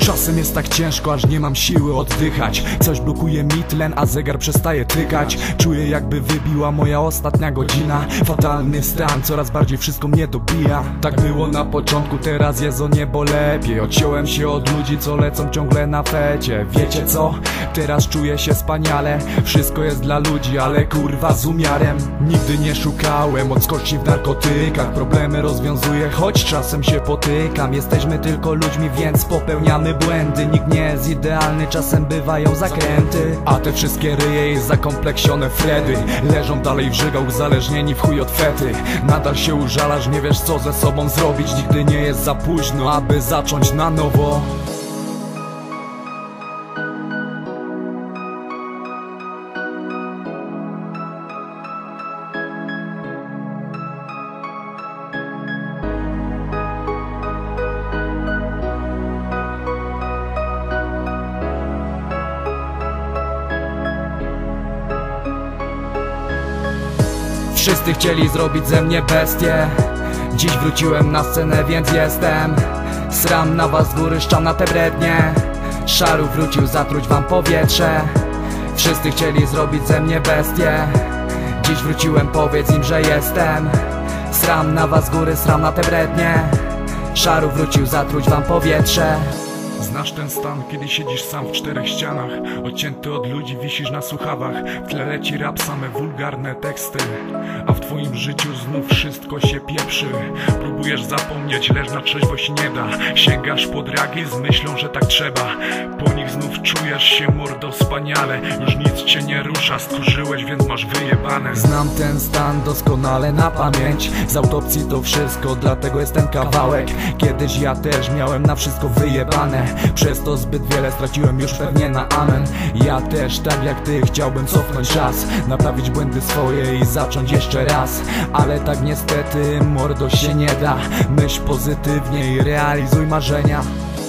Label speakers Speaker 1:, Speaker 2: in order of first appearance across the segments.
Speaker 1: Czasem jest tak ciężko, aż nie mam siły oddychać. Coś blokuje mi tlen, a zegar przestaje tykać. Czuję, jakby wybiła moja ostatnia godzina. Fatalny stan, coraz bardziej wszystko mnie dobija. Tak było na początku, teraz jest o niebo lepiej. Odciąłem się od ludzi, co lecą ciągle na fecie. Wiecie co? Teraz czuję się wspaniale. Wszystko jest dla ludzi, ale kurwa z umiarem. Nigdy nie szukałem odskoczni w narkotykach. Problemy rozwiązuję, choć czasem się potykam. Jesteśmy tylko ludźmi, więc popełniamy błędy. Nikt nie jest idealny, czasem bywają zakręty. A te wszystkie ryje i zakompleksione Fredy leżą dalej w żygach, uzależnieni w chuj od fety. Nadal się użalasz, nie wiesz co ze sobą zrobić. Nigdy nie jest za późno, aby zacząć na nowo. Wszyscy chcieli zrobić ze mnie bestię. Dziś wróciłem na scenę, więc jestem. Sram na was z góry, szczam na te brednie. Szaru wrócił zatruć wam powietrze. Wszyscy chcieli zrobić ze mnie bestię. Dziś wróciłem, powiedz im, że jestem. Sram na was z góry, sram na te brednie. Szaru wrócił zatruć wam powietrze.
Speaker 2: Znasz ten stan, kiedy siedzisz sam w czterech ścianach, odcięty od ludzi, wisisz na słuchawach. W tle leci rap, same wulgarne teksty, a w twoim życiu znów wszystko się pieprzy. Próbujesz zapomnieć, lecz na trzeźwość nie da. Sięgasz po dragi z myślą, że tak trzeba. Po nich znów czujesz się, mordo, wspaniale. Już nic cię nie rusza, skurzyłeś, więc masz wyjebane.
Speaker 1: Znam ten stan doskonale na pamięć. Z autopsji to wszystko, dlatego jest ten kawałek. Kiedyś ja też miałem na wszystko wyjebane. Przez to zbyt wiele straciłem już pewnie na amen. Ja też, tak jak ty, chciałbym cofnąć czas, naprawić błędy swoje i zacząć jeszcze raz. Ale tak niestety, mordo, się nie da. Myśl pozytywnie i realizuj marzenia.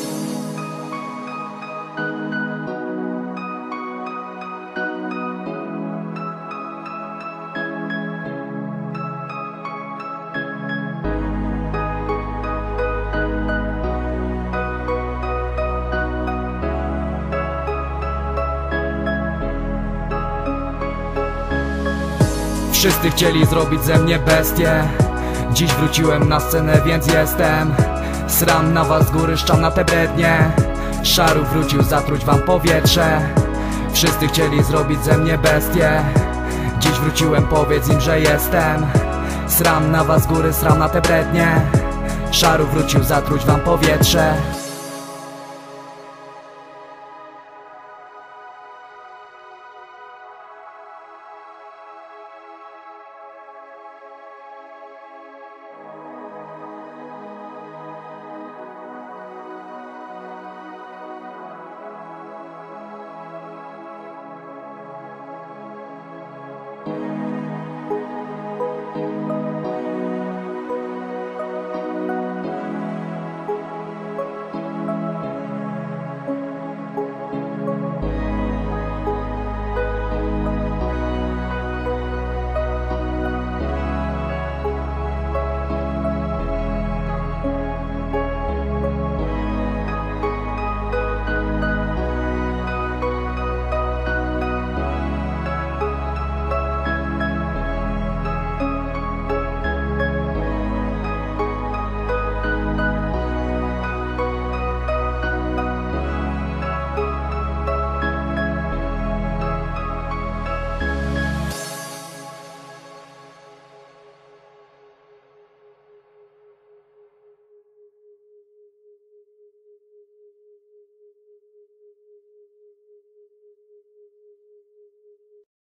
Speaker 1: Wszyscy chcieli zrobić ze mnie bestię. Dziś wróciłem na scenę, więc jestem. Sram na was z góry, szczam na te brednie. Szaru wrócił zatruć wam powietrze. Wszyscy chcieli zrobić ze mnie bestię. Dziś wróciłem, powiedz im, że jestem. Sram na was z góry, sram na te brednie. Szaru wrócił zatruć wam powietrze.